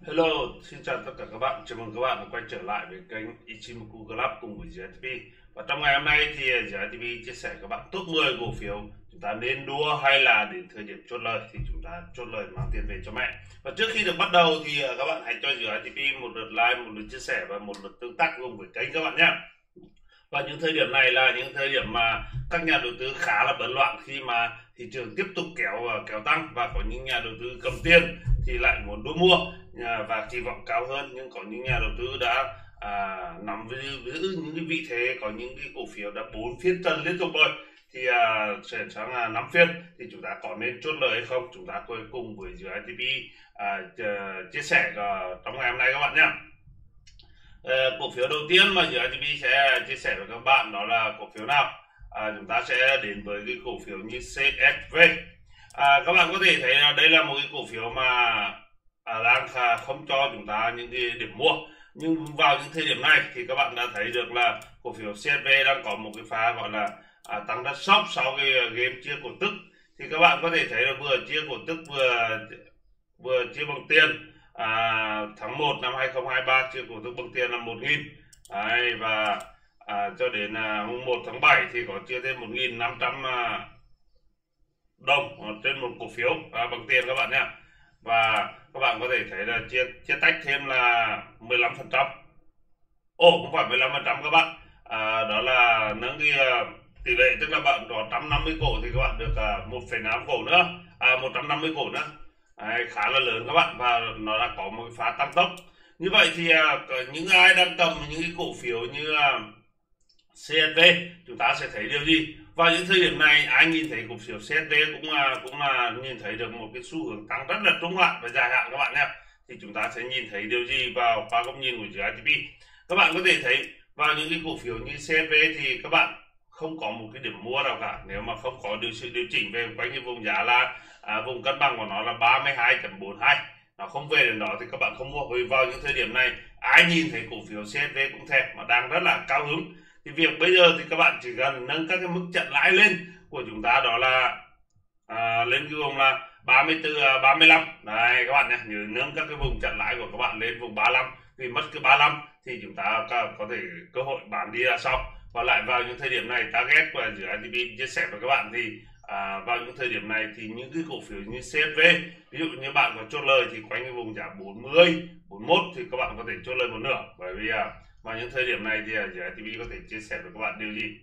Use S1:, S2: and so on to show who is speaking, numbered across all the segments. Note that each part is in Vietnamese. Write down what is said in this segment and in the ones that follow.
S1: Hello, xin chào tất cả các bạn. Chào mừng các bạn đã quay trở lại với kênh Ichimoku Club cùng với GTP. Và trong ngày hôm nay thì GTP chia sẻ các bạn top 10 cổ phiếu chúng ta nên đua hay là đến thời điểm chốt lời thì chúng ta chốt lời mang tiền về cho mẹ. Và trước khi được bắt đầu thì các bạn hãy cho GTP một lượt like, một lượt chia sẻ và một lượt tương tác cùng với kênh các bạn nhé. Và những thời điểm này là những thời điểm mà các nhà đầu tư khá là bấn loạn khi mà thị trường tiếp tục kéo tăng, và có những nhà đầu tư cầm tiền thì lại muốn đua mua và kỳ vọng cao hơn, nhưng có những nhà đầu tư đã nắm giữ những cái vị thế, có những cái cổ phiếu đã 4 phiên trần liên tục rồi thì chuyển sang 5 phiên thì chúng ta có nên chốt lời hay không, chúng ta cùng với ITP chia sẻ trong ngày hôm nay các bạn nhé. Cổ phiếu đầu tiên mà GITP sẽ chia sẻ với các bạn đó là cổ phiếu nào? Chúng ta sẽ đến với cái cổ phiếu như CSV. Các bạn có thể thấy là đây là một cái cổ phiếu mà đang không cho chúng ta những cái điểm mua, nhưng vào những thời điểm này thì các bạn đã thấy được là cổ phiếu CSV đang có một cái pha gọi là tăng rất sốc sau cái game chia cổ tức. Thì các bạn có thể thấy là vừa chia cổ tức vừa chia bằng tiền. Tháng 1 năm 2023 chia cổ tức bằng tiền là 1.000. Đấy, và cho đến mùng 1 tháng 7 thì có chia thêm 1.500 đồng trên một cổ phiếu bằng tiền các bạn nhé. Và các bạn có thể thấy là chia tách thêm là 15%. Không phải 15% các bạn. Đó là nâng cái tỷ lệ, tức là bạn có 150 cổ thì các bạn được 1,5 cổ nữa, 150 cổ nữa. Đấy, khá là lớn các bạn, và nó đã có một phá tăng tốc. Như vậy thì những ai đang cầm những cái cổ phiếu như CSV, chúng ta sẽ thấy điều gì? Vào những thời điểm này ai nhìn thấy cổ phiếu CSV cũng là nhìn thấy được một cái xu hướng tăng rất là trung hạn và dài hạn các bạn nhé. Thì chúng ta sẽ nhìn thấy điều gì vào qua góc nhìn của GITP? Các bạn có thể thấy vào những cái cổ phiếu như CSV thì các bạn không có một cái điểm mua nào cả, nếu mà không có sự điều chỉnh về quanh cái vùng giá là vùng cân bằng của nó là 32.42, nó không về đến đó thì các bạn không mua. Vì vào những thời điểm này ai nhìn thấy cổ phiếu CSV cũng thèm mà đang rất là cao hứng, thì việc bây giờ thì các bạn chỉ cần nâng các cái mức chặn lãi lên của chúng ta, đó là lên cái vùng là 34, 35. Đấy các bạn nhé, nhớ nâng các cái vùng chặn lãi của các bạn lên vùng 35, vì mất cái 35 thì chúng ta có thể cơ hội bán đi ra sau. Và lại vào những thời điểm này target của ITP chia sẻ với các bạn thì vào những thời điểm này thì những cái cổ phiếu như CSV, ví dụ như bạn có chốt lời thì quanh cái vùng giá 40, 41 thì các bạn có thể chốt lời một nửa, bởi vì vào những thời điểm này thì ITP có thể chia sẻ với các bạn điều gì?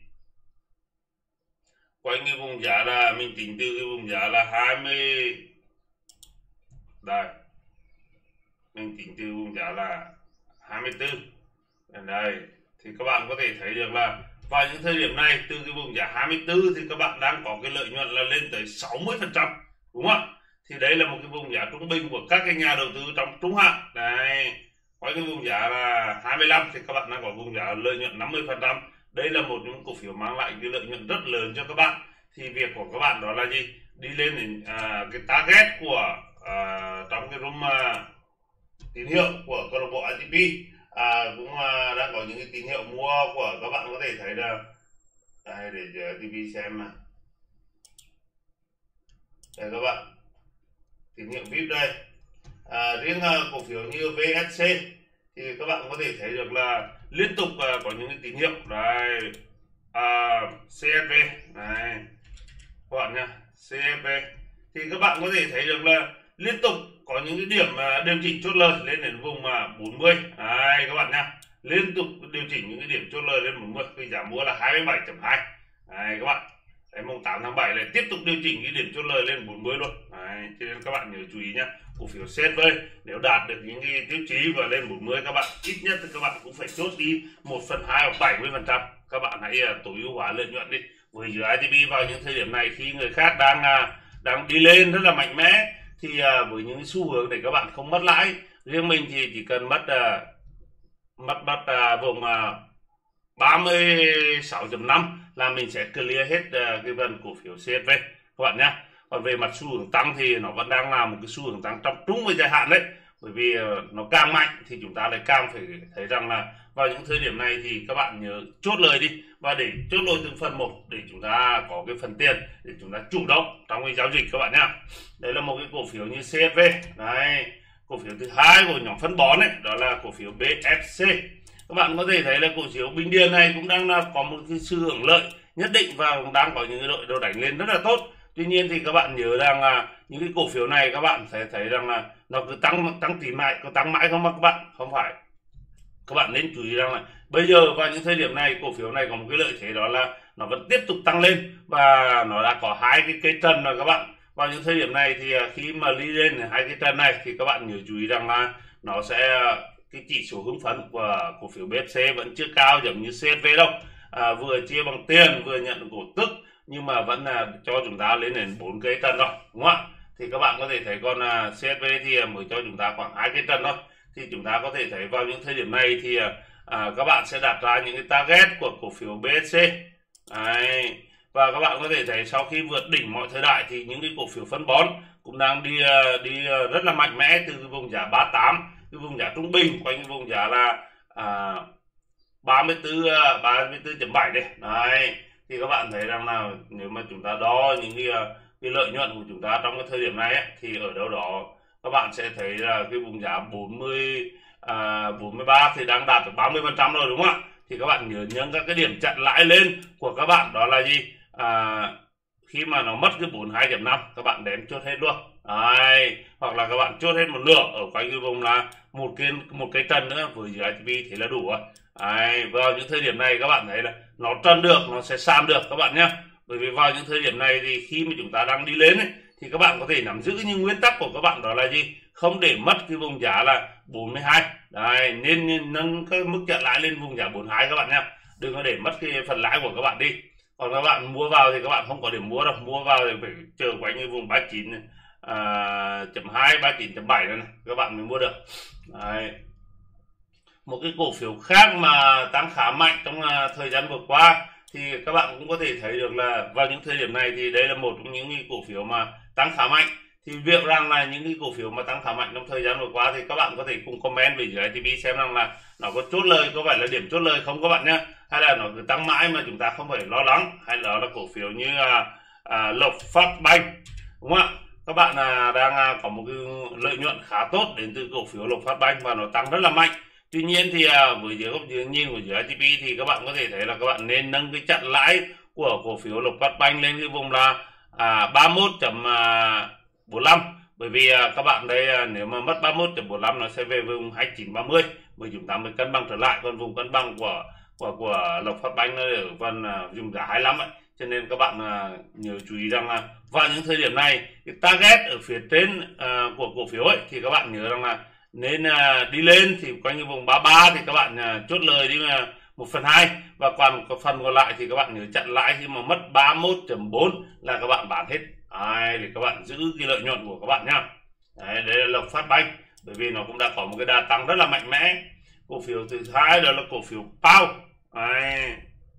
S1: Quanh cái vùng giá là mình tính từ cái vùng giá là 20, đây mình tính từ vùng giá là 24 đây, thì các bạn có thể thấy được là vào những thời điểm này từ cái vùng giá 24 thì các bạn đang có cái lợi nhuận là lên tới 60%, đúng không ạ? Thì đây là một cái vùng giá trung bình của các cái nhà đầu tư trong trung hạn. Đây, có cái vùng giá là 25 thì các bạn đang có vùng giá lợi nhuận 50%. Đây là một những cổ phiếu mang lại cái lợi nhuận rất lớn cho các bạn. Thì việc của các bạn đó là gì? Đi lên đến cái target của trong cái room tín hiệu của câu lạc bộ ITP. Cũng đang có những cái tín hiệu mua của các bạn có thể thấy là đây, để cho TV xem mà đây các bạn, tín hiệu VIP đây. Riêng cổ phiếu như VSC thì các bạn có thể thấy được là liên tục có những cái tín hiệu đây. CSV này các bạn nha, CSV thì các bạn có thể thấy được là liên tục có những cái điểm điều chỉnh chốt lời lên đến vùng 40. Đây các bạn nhá, liên tục điều chỉnh những cái điểm chốt lời lên 40, vì giá mua là 27.2. Đây các bạn, đấy, mùng 8 tháng 7 lại tiếp tục điều chỉnh cái điểm chốt lời lên 40 luôn. Đấy, cho nên các bạn nhớ chú ý nhá, cổ phiếu CSV nếu đạt được những cái tiêu chí và lên 40, các bạn ít nhất thì các bạn cũng phải chốt đi 1/2 hoặc 70%. Các bạn hãy tối ưu hóa lợi nhuận đi. Với ITP vào những thời điểm này khi người khác đang đi lên rất là mạnh mẽ thì với những xu hướng để các bạn không mất lãi, riêng mình thì chỉ cần mất vùng 36.5 là mình sẽ clear hết cái phần cổ phiếu CSV các bạn nhé. Còn về mặt xu hướng tăng thì nó vẫn đang là một cái xu hướng tăng trong trung và dài hạn đấy, bởi vì nó càng mạnh thì chúng ta lại càng phải thấy rằng là vào những thời điểm này thì các bạn nhớ chốt lời đi, và để chốt lời từng phần một để chúng ta có cái phần tiền để chúng ta chủ động trong cái giao dịch các bạn nhé. Đây là một cái cổ phiếu như CSV đấy, cổ phiếu thứ hai của nhóm phân bón ấy, đó là cổ phiếu BFC. Các bạn có thể thấy là cổ phiếu Bình Điền này cũng đang có một cái sự hưởng lợi nhất định và cũng đang có những cái đội đồ đánh lên rất là tốt. Tuy nhiên thì các bạn nhớ rằng là những cái cổ phiếu này các bạn sẽ thấy rằng là nó cứ tăng tỷ mãi, có tăng mãi không mà các bạn, không phải. Các bạn nên chú ý rằng là bây giờ vào những thời điểm này cổ phiếu này có một cái lợi thế, đó là nó vẫn tiếp tục tăng lên và nó đã có hai cái cây trần rồi các bạn. Vào những thời điểm này thì khi mà đi lên hai cái trần này thì các bạn nhớ chú ý rằng là nó sẽ cái chỉ số hứng phấn của cổ phiếu BFC vẫn chưa cao giống như CSV đâu. Vừa chia bằng tiền vừa nhận cổ tức nhưng mà vẫn là cho chúng ta lên đến 4 cây trần rồi, đúng không ạ? Thì các bạn có thể thấy con CSV thì mới cho chúng ta khoảng 2 cây trần thôi. Thì chúng ta có thể thấy vào những thời điểm này thì các bạn sẽ đặt ra những cái target của cổ phiếu BSC. Đấy. Và các bạn có thể thấy sau khi vượt đỉnh mọi thời đại thì những cái cổ phiếu phân bón cũng đang đi rất là mạnh mẽ từ cái vùng giá 38, cái vùng giá trung bình quanh cái vùng giá là 34.7 đây. Đấy. Thì các bạn thấy rằng là nếu mà chúng ta đo những cái lợi nhuận của chúng ta trong cái thời điểm này ấy, thì ở đâu đó các bạn sẽ thấy là cái vùng giá 43 thì đang đạt được 30% rồi, đúng không ạ? Thì các bạn nhớ nhấn các cái điểm chặn lãi lên của các bạn đó là gì? Khi mà nó mất cái 42.5 các bạn đến chốt hết luôn. Đấy. Hoặc là các bạn chốt hết một nửa ở quanh cái vùng là một cái trần nữa với dự ITP thì là đủ rồi. Đấy. Vào những thời điểm này các bạn thấy là nó trần được, nó sẽ sàn được các bạn nhé. Bởi vì vào những thời điểm này thì khi mà chúng ta đang đi lên ấy, thì các bạn có thể nắm giữ những nguyên tắc của các bạn đó là gì? Không để mất cái vùng giá là 42. Đấy, nên nâng cái mức chặn lãi lên vùng giá 42 các bạn nhé. Đừng có để mất cái phần lãi của các bạn đi. Còn các bạn mua vào thì các bạn không có điểm mua đâu. Mua vào thì phải chờ quanh cái vùng 39.2, 39.7 này các bạn mới mua được. Đấy. Một cái cổ phiếu khác mà tăng khá mạnh trong thời gian vừa qua thì các bạn cũng có thể thấy được là vào những thời điểm này thì đây là một trong những cái cổ phiếu mà tăng khá mạnh. Thì việc rằng là những cái cổ phiếu mà tăng khá mạnh trong thời gian vừa qua thì các bạn có thể cùng comment về dưới ITP xem rằng là nó có chốt lời, có phải là điểm chốt lời không các bạn nhé, hay là nó cứ tăng mãi mà chúng ta không phải lo lắng, hay là cổ phiếu như Lộc Phát Banh, đúng không ạ? Các bạn đang có một cái lợi nhuận khá tốt đến từ cổ phiếu Lộc Phát Banh và nó tăng rất là mạnh. Tuy nhiên thì với dưới góc nhìn của dưới ITP thì các bạn có thể thấy là các bạn nên nâng cái chặn lãi của cổ phiếu Lộc Phát Banh lên cái vùng là 31.45. Bởi vì các bạn đây nếu mà mất 31.45 nó sẽ về vùng 29.30 bởi chúng ta mới cân bằng trở lại. Còn vùng cân bằng của Lộc Phát Banh nó ở phần vùng giá 25 ấy. Cho nên các bạn nhớ chú ý rằng là vào những thời điểm này cái target ở phía trên của cổ phiếu ấy thì các bạn nhớ rằng là nên đi lên thì quanh cái vùng 33 thì các bạn chốt lời đi 1/2 và còn có phần còn lại thì các bạn nhớ chặn lãi khi mà mất 31.4 là các bạn bán hết. Đấy, để các bạn giữ cái lợi nhuận của các bạn nhá. Đấy, đây là Lộc Phát Banh bởi vì nó cũng đã có một cái đà tăng rất là mạnh mẽ. Cổ phiếu thứ hai đó là cổ phiếu Pao. Đấy.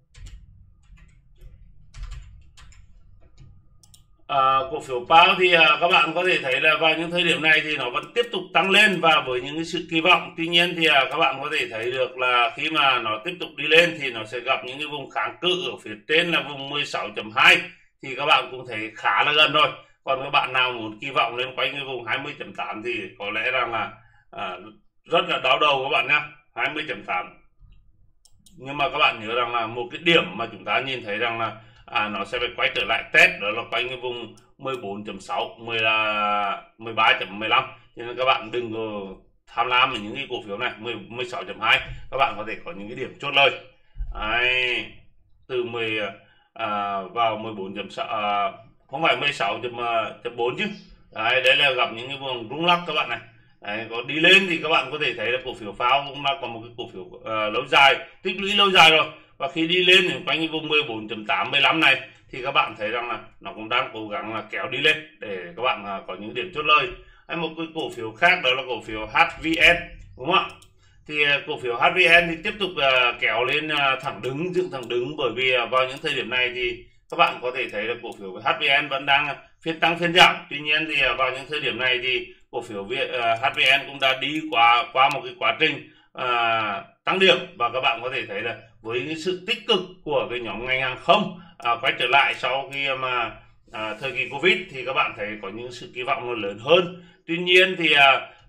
S1: Cổ phiếu Pao thì các bạn có thể thấy là vào những thời điểm này thì nó vẫn tiếp tục tăng lên và với những cái sự kỳ vọng. Tuy nhiên thì các bạn có thể thấy được là khi mà nó tiếp tục đi lên thì nó sẽ gặp những cái vùng kháng cự ở phía trên là vùng 16.2 thì các bạn cũng thấy khá là gần rồi. Còn các bạn nào muốn kỳ vọng lên quanh cái vùng 20.8 thì có lẽ rằng là rất là đau đầu các bạn nhé, 20.8. Nhưng mà các bạn nhớ rằng là một cái điểm mà chúng ta nhìn thấy rằng là nó sẽ phải quay trở lại test đó là quanh cái vùng 14.6, 13.15. Cho nên các bạn đừng có tham lam ở những cái cổ phiếu này. 16.2 các bạn có thể có những cái điểm chốt lời. Đấy, từ vào 14.6 không phải 16.4 chứ. Đấy, đấy là gặp những cái vùng rung lắc các bạn này. Đấy, có đi lên thì các bạn có thể thấy là cổ phiếu Pao cũng đã có một cái cổ phiếu lâu dài, tích lũy lâu dài rồi. Và khi đi lên thì quanh cái vùng 14.8, 15 này thì các bạn thấy rằng là nó cũng đang cố gắng là kéo đi lên để các bạn có những điểm chốt lời. Hay một cái cổ phiếu khác đó là cổ phiếu HVN, đúng không ạ? Thì cổ phiếu HVN thì tiếp tục kéo lên thẳng đứng, dựng thẳng đứng bởi vì vào những thời điểm này thì các bạn có thể thấy là cổ phiếu HVN vẫn đang phiên tăng phiên giảm. Tuy nhiên thì vào những thời điểm này thì cổ phiếu HVN cũng đã đi qua một cái quá trình tăng điểm và các bạn có thể thấy là với cái sự tích cực của cái nhóm ngành hàng không quay trở lại sau khi mà thời kỳ Covid thì các bạn thấy có những sự kỳ vọng nó lớn hơn. Tuy nhiên thì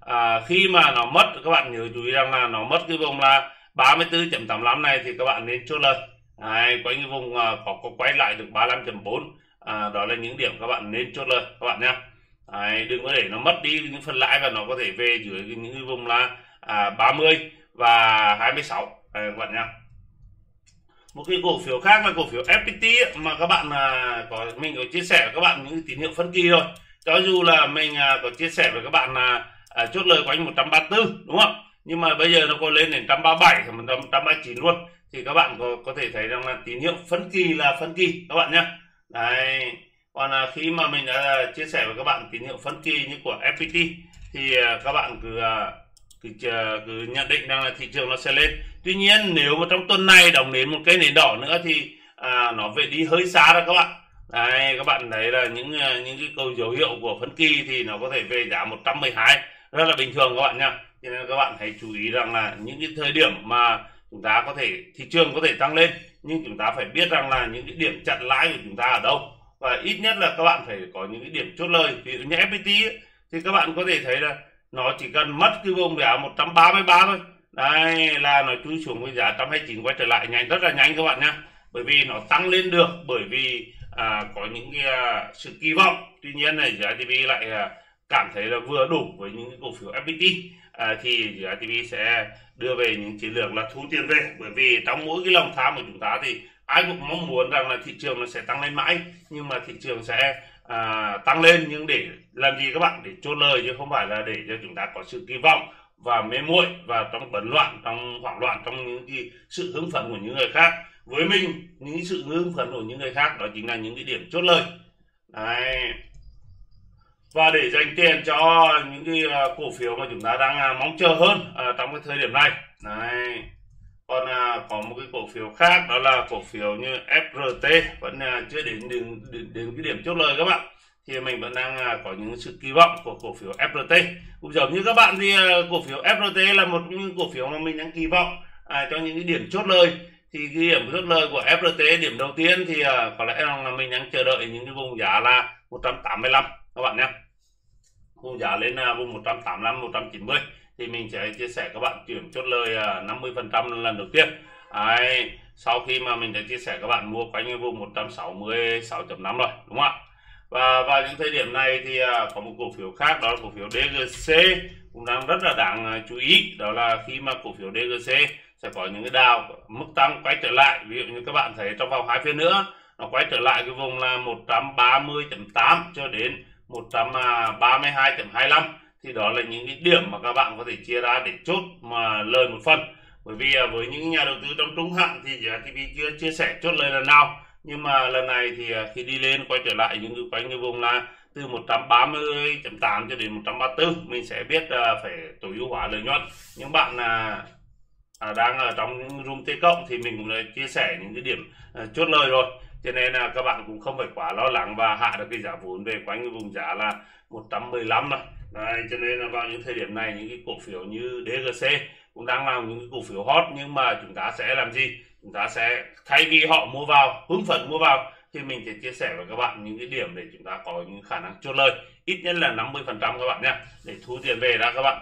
S1: khi mà nó mất, các bạn nhớ chú ý rằng là nó mất cái vùng là 34.85 này thì các bạn nên chốt lời. Đấy, quanh cái vùng có quay lại được 35.4, đó là những điểm các bạn nên chốt lời các bạn nhé. Đừng có để nó mất đi những phần lãi và nó có thể về dưới những cái vùng là 30 và 26 các bạn nhé. Một cái cổ phiếu khác là cổ phiếu FPT mà các bạn mình có chia sẻ với các bạn những tín hiệu phân kỳ rồi. Cho dù là mình có chia sẻ với các bạn là chốt lời quanh 134 đúng không? Nhưng mà bây giờ nó có lên đến 137 và 139 luôn, thì các bạn có thể thấy rằng là tín hiệu phân kỳ là phân kỳ các bạn nhé. Đấy. Còn khi mà mình đã chia sẻ với các bạn tín hiệu phân kỳ như của FPT thì các bạn cứ nhận định rằng là thị trường nó sẽ lên. Tuy nhiên nếu mà trong tuần này đóng đến một cây nến đỏ nữa thì nó về đi hơi xa đó các bạn. Đấy, các bạn thấy là những cái câu dấu hiệu của phân kỳ thì nó có thể về giá 112 rất là bình thường các bạn nha. Cho nên các bạn hãy chú ý rằng là những cái thời điểm mà chúng ta có thể thị trường có thể tăng lên, nhưng chúng ta phải biết rằng là những cái điểm chặn lãi của chúng ta ở đâu, và ít nhất là các bạn phải có những cái điểm chốt lời. Ví dụ như FPT ấy, thì các bạn có thể thấy là nó chỉ cần mất cái vùng giá 133 thôi, đây là nó chui xuống với giá 129 quay trở lại nhanh, rất là nhanh các bạn nhé. Bởi vì nó tăng lên được bởi vì có những cái sự kỳ vọng. Tuy nhiên này GITV lại cảm thấy là vừa đủ với những cái cổ phiếu FPT, thì GITV sẽ đưa về những chiến lược là thu tiền về. Bởi vì trong mỗi cái lòng tham của chúng ta thì ai cũng mong muốn rằng là thị trường nó sẽ tăng lên mãi, nhưng mà thị trường sẽ tăng lên nhưng để làm gì các bạn? Để chốt lời, chứ không phải là để cho chúng ta có sự kỳ vọng và mê muội và trong bấn loạn, trong hoảng loạn, trong những cái sự hưng phấn của những người khác. Với mình, những cái sự hưng phấn của những người khác đó chính là những cái điểm chốt lời. Đấy. Và để dành tiền cho những cái cổ phiếu mà chúng ta đang mong chờ hơn trong cái thời điểm này. Đấy. Còn có một cái cổ phiếu khác đó là cổ phiếu như FRT vẫn chưa đến cái điểm chốt lời các bạn. Thì mình vẫn đang có những sự kỳ vọng của cổ phiếu FRT. Cũng giống như các bạn thì cổ phiếu FRT là một những cổ phiếu mà mình đang kỳ vọng cho những cái điểm chốt lời. Thì cái điểm chốt lời của FRT điểm đầu tiên thì có lẽ là mình đang chờ đợi những cái vùng giá là 185 các bạn nhé. Vùng giá lên vùng 185, 190 thì mình sẽ chia sẻ các bạn điểm chốt lời 50% lần đầu tiên. Đấy, sau khi mà mình đã chia sẻ các bạn mua quanh cái vùng 166.5 rồi đúng không ạ? Và vào những thời điểm này thì có một cổ phiếu khác, đó là cổ phiếu DGC cũng đang rất là đáng chú ý. Đó là khi mà cổ phiếu DGC sẽ có những cái đào mức tăng quay trở lại. Ví dụ như các bạn thấy trong vòng 2 phiên nữa nó quay trở lại cái vùng là 130.8 cho đến 132.25, thì đó là những cái điểm mà các bạn có thể chia ra để chốt mà lời một phần. Bởi vì với những nhà đầu tư trong trung hạn thì GITV chưa chia sẻ chốt lời lần nào, nhưng mà lần này thì khi đi lên quay trở lại những cái quanh cái vùng là từ 130.8 cho đến 134, mình sẽ biết phải tối ưu hóa lợi nhuận. Những bạn đang ở trong room T cộng thì mình cũng đã chia sẻ những cái điểm chốt lời rồi, cho nên là các bạn cũng không phải quá lo lắng và hạ được cái giá vốn về quanh cái vùng giá là 115 rồi. Đấy, cho nên là vào những thời điểm này những cái cổ phiếu như DGC cũng đang là những cái cổ phiếu hot, nhưng mà chúng ta sẽ làm gì? Chúng ta sẽ thay vì họ mua vào, hứng phấn mua vào, thì mình sẽ chia sẻ với các bạn những cái điểm để chúng ta có những khả năng chốt lời ít nhất là 50% các bạn nhé, để thu tiền về đã các bạn.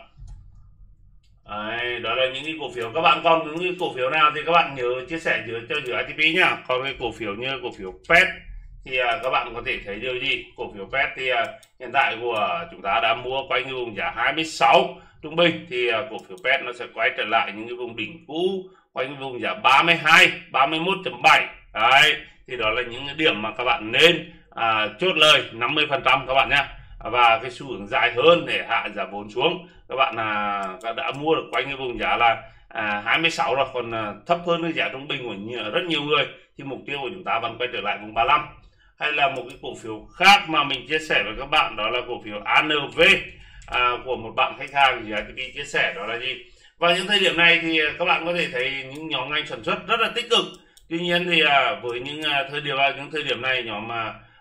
S1: Đấy, đó là những cái cổ phiếu. Các bạn còn những cái cổ phiếu nào thì các bạn nhớ chia sẻ cho GITV nhá. Còn cái cổ phiếu như cổ phiếu PET thì các bạn có thể thấy điều gì? Cổ phiếu PET thì hiện tại của chúng ta đã mua quanh cái vùng giá 26 trung bình, thì cổ phiếu PET nó sẽ quay trở lại những cái vùng đỉnh cũ quanh cái vùng giá 32, 31.7. Đấy, thì đó là những cái điểm mà các bạn nên chốt lời 50% các bạn nhé. Và cái xu hướng dài hơn để hạ giá vốn xuống, các bạn đã mua được quanh cái vùng giá là 26 rồi, còn thấp hơn cái giá trung bình của rất nhiều người, thì mục tiêu của chúng ta vẫn quay trở lại vùng 35. Hay là một cái cổ phiếu khác mà mình chia sẻ với các bạn, đó là cổ phiếu ANV của một bạn khách hàng thì GITV chia sẻ, đó là gì? Vào những thời điểm này thì các bạn có thể thấy những nhóm ngành sản xuất rất là tích cực. Tuy nhiên thì với những thời điểm này nhóm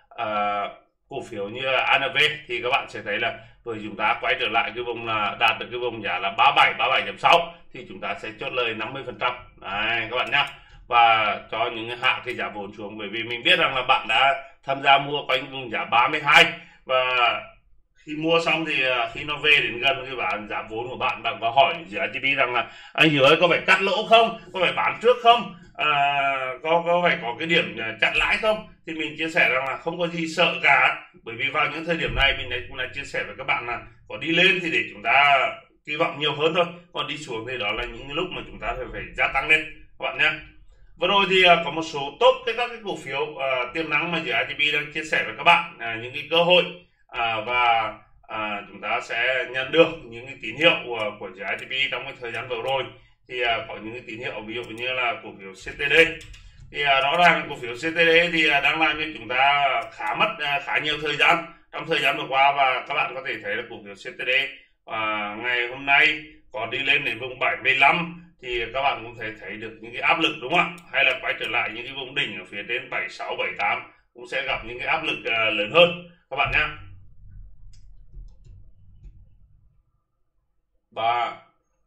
S1: cổ phiếu như ANV thì các bạn sẽ thấy là với chúng ta quay trở lại cái vùng là đạt được cái vùng giá là 37, 37.6 thì chúng ta sẽ chốt lời 50%. Đấy các bạn nhá. Và cho những hạ cái giá vốn xuống, bởi vì mình biết rằng là bạn đã tham gia mua quanh vùng giá 32, và khi mua xong thì khi nó về đến gần cái bản giảm vốn của bạn, bạn có hỏi giữa ITP rằng là anh Hiếu ơi có phải cắt lỗ không, có phải bán trước không, có phải có cái điểm chặn lãi không, thì mình chia sẻ rằng là không có gì sợ cả. Bởi vì vào những thời điểm này mình cũng đã chia sẻ với các bạn là có đi lên thì để chúng ta kỳ vọng nhiều hơn thôi, còn đi xuống thì đó là những lúc mà chúng ta phải gia tăng lên các bạn nhé. Vừa rồi thì có một số top các cái cổ phiếu tiềm năng mà giữa ITP đang chia sẻ với các bạn những cái cơ hội và chúng ta sẽ nhận được những cái tín hiệu của giữa ITP trong cái thời gian vừa rồi. Thì có những cái tín hiệu ví dụ như là cổ phiếu CTD, thì rõ ràng cổ phiếu CTD thì đang làm cho chúng ta mất khá nhiều thời gian trong thời gian vừa qua, và các bạn có thể thấy là cổ phiếu CTD ngày hôm nay có đi lên đến vùng 75 thì các bạn cũng thể thấy được những cái áp lực, đúng không ạ? Hay là quay trở lại những cái vùng đỉnh ở phía trên 76 78 cũng sẽ gặp những cái áp lực lớn hơn các bạn nhé. Và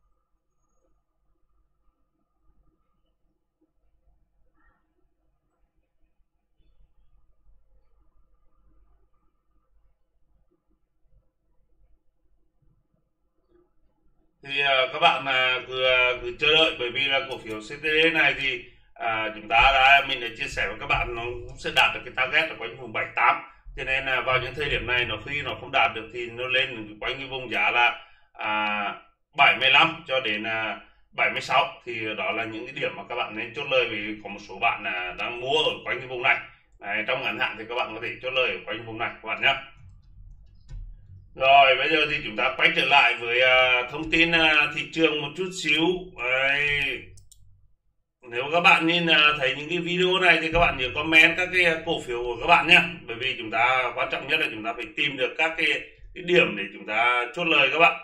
S1: thì các bạn cứ chờ đợi, bởi vì là cổ phiếu CTD này thì mình đã chia sẻ với các bạn nó cũng sẽ đạt được cái target ở quanh vùng 78, cho nên là vào những thời điểm này khi nó không đạt được thì nó lên quanh cái vùng giá là 75 cho đến 76, thì đó là những cái điểm mà các bạn nên chốt lời, vì có một số bạn đang mua ở quanh cái vùng này. Đấy, trong ngắn hạn thì các bạn có thể chốt lời ở quanh vùng này các bạn nhé. Rồi bây giờ thì chúng ta quay trở lại với thông tin thị trường một chút xíu. Đấy. Nếu các bạn nhìn thấy những cái video này thì các bạn nhớ comment các cái cổ phiếu của các bạn nhé, bởi vì chúng ta quan trọng nhất là chúng ta phải tìm được các cái điểm để chúng ta chốt lời các bạn.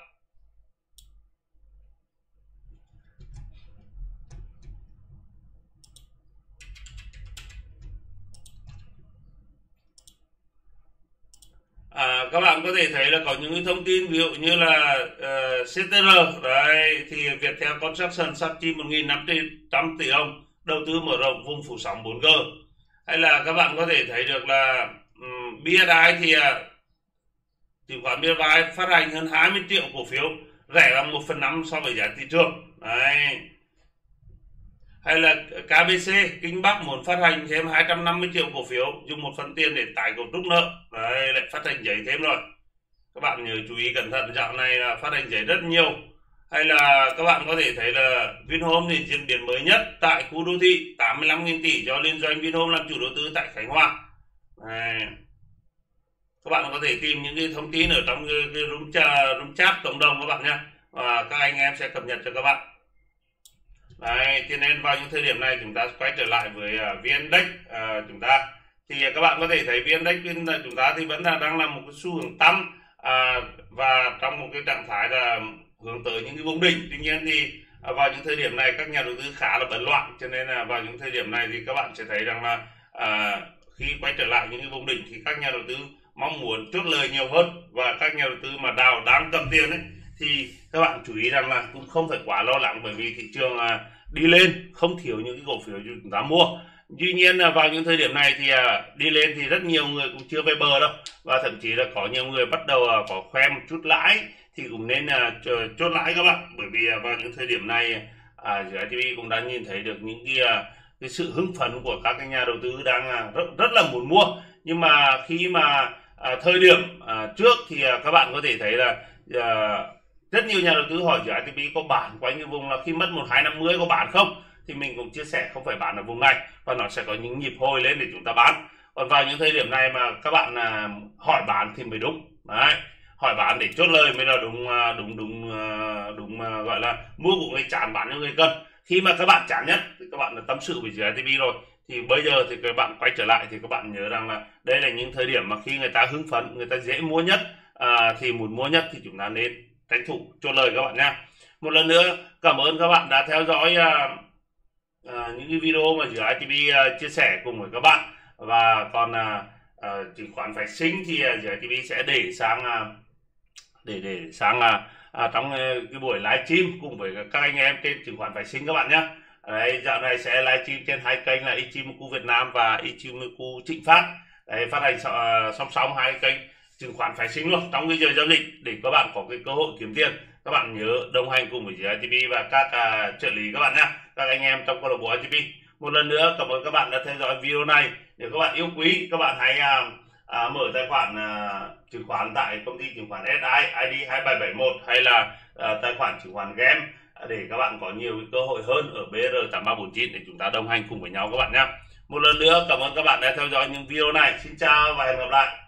S1: Các bạn có thể thấy là có những cái thông tin ví dụ như là CTR đấy, thì Viettel Construction sắp chi 1.500 tỷ đồng đầu tư mở rộng vùng phủ sóng 4G. Hay là các bạn có thể thấy được là BSI thì chứng khoán BSI phát hành hơn 20 triệu cổ phiếu, rẻ bằng 1/5 so với giá thị trường đấy. Hay là KBC Kinh Bắc muốn phát hành thêm 250 triệu cổ phiếu, dùng 1/4 tiền để tái cấu trúc nợ, đấy, lại phát hành giấy thêm rồi. Các bạn nhớ chú ý cẩn thận, dạo này là phát hành giấy rất nhiều. Hay là các bạn có thể thấy là Vinhome thì diễn biến mới nhất tại khu đô thị 85.000 tỷ do liên doanh Vinhome làm chủ đầu tư tại Khánh Hòa. Đấy. Các bạn có thể tìm những cái thông tin ở trong cái room chat cộng đồng các bạn nhé, và các anh em sẽ cập nhật cho các bạn. Đấy, cho nên vào những thời điểm này chúng ta quay trở lại với VN-Index chúng ta, thì các bạn có thể thấy VN-Index chúng ta thì vẫn đang là một cái xu hướng tăng và trong một cái trạng thái là hướng tới những cái vùng đỉnh. Tuy nhiên thì vào những thời điểm này các nhà đầu tư khá là bấn loạn, cho nên là vào những thời điểm này thì các bạn sẽ thấy rằng là khi quay trở lại những cái vùng đỉnh thì các nhà đầu tư mong muốn chốt lời nhiều hơn, và các nhà đầu tư mà đang cầm tiền ấy thì các bạn chú ý rằng là cũng không phải quá lo lắng, bởi vì thị trường đi lên không thiếu những cái cổ phiếu chúng ta mua. Tuy nhiên là vào những thời điểm này thì đi lên thì rất nhiều người cũng chưa về bờ đâu, và thậm chí là có nhiều người bắt đầu có khoe một chút lãi, thì cũng nên chốt lãi các bạn, bởi vì vào những thời điểm này GITV cũng đã nhìn thấy được những cái sự hưng phấn của các cái nhà đầu tư đang rất là muốn mua. Nhưng mà khi mà thời điểm trước thì các bạn có thể thấy là rất nhiều nhà đầu tư hỏi GITV có bán quanh cái vùng là khi mất 1250 có bán không, thì mình cũng chia sẻ không phải bán ở vùng này, và nó sẽ có những nhịp hồi lên để chúng ta bán. Còn vào những thời điểm này mà các bạn hỏi bán thì mới đúng. Đấy, hỏi bán để chốt lời mới là đúng gọi là mua của người chán, bán cho người cần. Khi mà các bạn chán nhất thì các bạn là tâm sự với GITV rồi, thì bây giờ thì các bạn quay trở lại thì các bạn nhớ rằng là đây là những thời điểm mà khi người ta hưng phấn, người ta dễ mua nhất, thì muốn mua nhất thì chúng ta nên tranh thủ chốt lời các bạn nha. Một lần nữa cảm ơn các bạn đã theo dõi những cái video mà GITV chia sẻ cùng với các bạn. Và còn chứng khoán phái sinh thì GITV sẽ để sang trong cái buổi livestream cùng với các anh em trên chứng khoán phái sinh các bạn nhé. Đấy, dạo này sẽ livestream trên hai kênh là Ichimoku Việt Nam và Ichimoku Trịnh Phát. Đấy, phát hành song song hai kênh chứng khoán phái sinh luôn trong cái giờ giao dịch để các bạn có cái cơ hội kiếm tiền. Các bạn nhớ đồng hành cùng với ITP và các trợ lý các bạn nhé, các anh em trong câu lạc bộ ITP. Một lần nữa cảm ơn các bạn đã theo dõi video này. Nếu các bạn yêu quý, các bạn hãy mở tài khoản chứng khoán tại công ty chứng khoán SI ID 2771 hay là tài khoản chứng khoán game để các bạn có nhiều cơ hội hơn ở BR8349 để chúng ta đồng hành cùng với nhau các bạn nhé. Một lần nữa cảm ơn các bạn đã theo dõi những video này. Xin chào và hẹn gặp lại.